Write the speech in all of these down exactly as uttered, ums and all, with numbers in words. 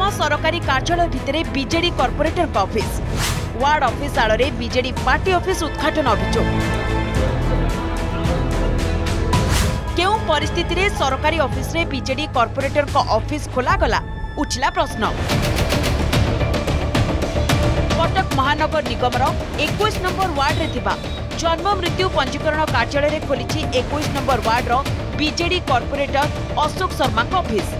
सरकारी कार्यालय भितर बीजेडी कॉर्पोरेटर का ऑफिस वार्ड ऑफिस आड़ बीजेडी पार्टी ऑफिस उद्घाटन अभियोग केउ परिस्थिति रे सरकारी ऑफिस रे बीजेडी कॉर्पोरेटर का ऑफिस खोला गला उठला प्रश्न। कटक महानगर निगमर इक्कीस नंबर वार्ड रे थिबा जन्म मृत्यु पंजीकरण कार्यालय रे खोलिछि इक्कीस नंबर वार्ड रो बीजेडी कॉर्पोरेटर अशोक शर्मा का ऑफिस।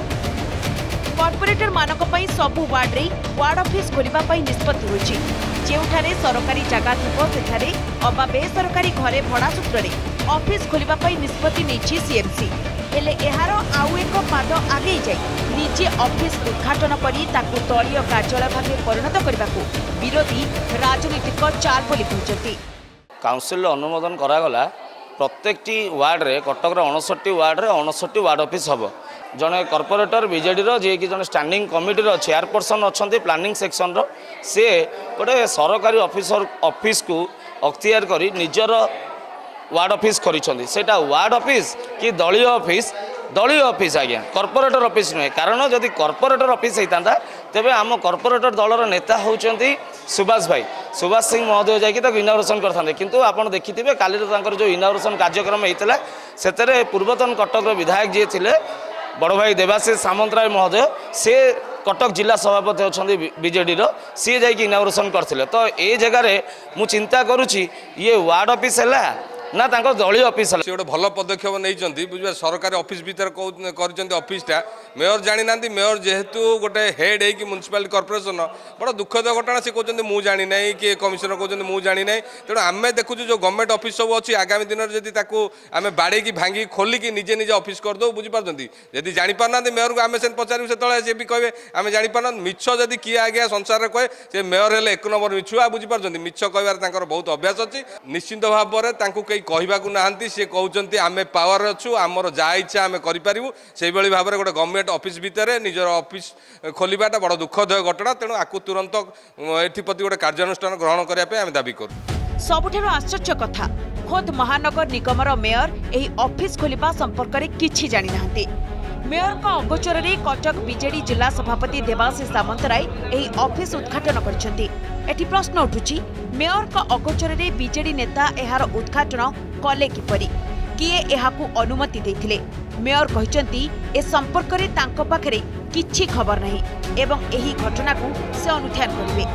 कॉर्पोरेटर मानक पई सबु वार्ड रे वार्ड ऑफिस खोलिबा पई निष्पत्ति होछि। जेउठारे सरकारी जगह थिबो सेठारे अबा बेसरकारी घरे भड़ा सूत्र रे ऑफिस खोलिबा पई निष्पत्ति नेछि सीएमसी। हेले एहार आउ एक पाद आगे जाई निजे ऑफिस उद्घाटन करी ताकू दलीय कार्यालय भागे परिणत करबाकू विरोधी राजनीतिक चाल बोली कहते। काउंसिल अनुमोदन करागला प्रत्येक वार्ड रे कटक अणसठ वार्ड रे अणसठ वार्ड ऑफिस हम जड़े कॉर्पोरेटर बीजेडी जी कि जड़े स्टैंडिंग कमिटी चेयरपर्सन अच्छा प्लानिंग सेक्शन रो से गोटे सरकारी ऑफिसर ऑफिस को अख्तियार करी निजर वार्ड ऑफिस करिसेंती। सेटा वार्ड ऑफिस कि दलीय ऑफिस दलीय ऑफिस आज्ञा कॉर्पोरेटर ऑफिस नुहे। कारण जदि कॉर्पोरेटर ऑफिस होता तेबे आम कॉर्पोरेटर दलर नेता होउचंती सुभाष भाई सुभाष सिंह महोदय जाकि इनाग्रेशन करते किंतु आपड़ देखिथे काली जो इनाग्रेशन कार्यक्रम होता से पूर्वतन कटक विधायक जी थे बड़ भाई देवाशीष सामंतराय महोदय से कटक जिला सभापति अच्छा बीजेडी सी जा इनाग्रेशन करते। तो ये जगह मु चिंता करुच्ची ये वार्ड ऑफिस है ना दलीय ऑफिस गोटे भल पदक्षेप नहीं बुझे सरकारी ऑफिस भीतर कर ऑफिसटा मेयर जानी ना मेयर जेहेतु गोटे हेड है म्युनिसिपालिटी कॉर्पोरेशन बड़ा दुखद घटना से कहते मुझे जानी ना कि कमिशनर कहते मुझे जानी ना तेणु आम देखु जो गवर्नमेंट ऑफिस सब अच्छी आगामी दिन में जब आम बाड़े भांगी खोलिकी निजे निजे ऑफिस करदे बुझीपार्टी जब जापारना मेयर को आम से पचारू से सी भी कहे आम जापारना मिछ जदि किए आज्ञा संसार कहे से मेयर हेल्ले एक नंबर मिछुआ बुझीपार्टी मिछ कह बहुत अभ्यास अच्छी निश्चिंत भाव में कहवाक ना सी कहते आम पावर अच्छु आमर जहाँ इच्छा आम करूँ से भाव में गोटे गवर्नमेंट ऑफिस भितर निजर ऑफिस खोलवाटा बड़ दुखद घटना। तेणु आपको तुरंत एप्रति गोटे कार्यानुष्ठान ग्रहण करने आम दाबी करूँ। सबुठारु आश्चर्य कथा खोद महानगर निगमर मेयर एही ऑफिस खोलिबा संपर्क में किछि जानि नाहंती। मेयर का अगोचर रे कटक बीजेडी जिला सभापति देवाशीष सामंतराय एही ऑफिस उद्घाटन करछंती। एठी प्रश्न उठुची मेयर का अगोचर रे बीजेडी नेता एहार उद्घाटन कले किपरि किए एहाकू अनुमति देथिले। मेयर कहिसंती ए संपर्क रे तांको पाखरे किछि खबर नाही एवं एही घटना को से अनुध्यान करिवे।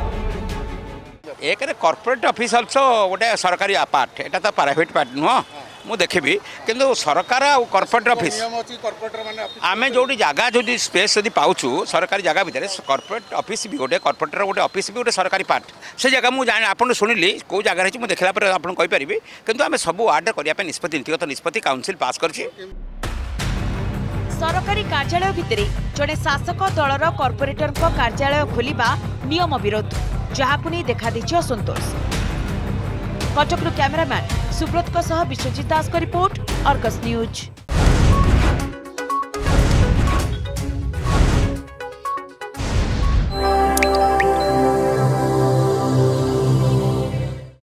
एक कॉर्पोरेट ऑफिस अल्सो गोटे सरकारी पार्ट एटा तो प्राइवेट पार्ट नुह मु देखी किंतु सरकार आ कॉर्पोरेट ऑफिस आम जो जगह जो स्पेस जब पाचु सरकारी जगह भितर कॉर्पोरेट ऑफिस भी गोटे कॉर्पोरेटर गोटे ऑफिस भी गोटे सरकारी पार्ट से जगह मुझे आप शुणिली कौ जगह रही देखला आपको कहीपरि किंतु आम सब वार्ड करने निष्पत्ति नीतिगत निष्पत्ति काउंसिल पास कर सरकारी कार्यालय भितर जड़े शासक दलर कॉर्पोरेटर कार्यालय खोलिबा नियम विरोध जहाकु नहीं देखा देछि असंतोष। कटकरू कैमरामैन सुब्रत विश्वजित दास का रिपोर्ट अर्गस न्यूज।